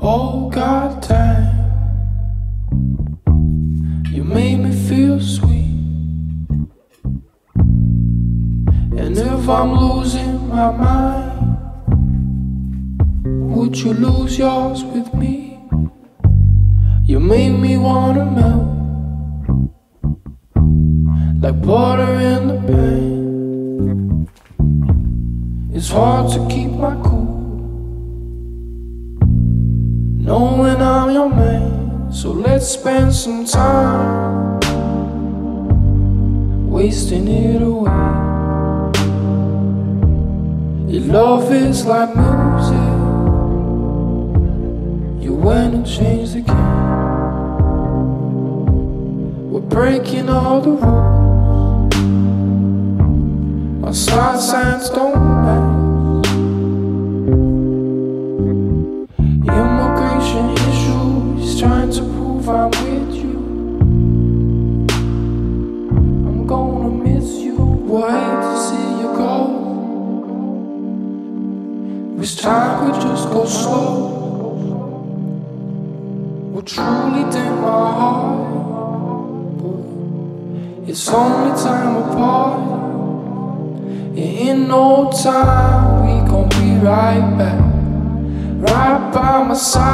Oh goddamn, you made me feel sweet. And if I'm losing my mind, would you lose yours with me? You make me wanna melt like butter in the pan. It's hard to keep my cool, knowing I'm your man. So let's spend some time wasting it away. Your love is like music. You went and changed the game. We're breaking all the rules. Our side signs don't match. Immigration issues, trying to prove I'm with you. I'm gonna miss you. We'll hate to see you go. Wish time could just go slow. Will truly dim my heart, but it's only time apart. In no time we gon' be right back, right by my side.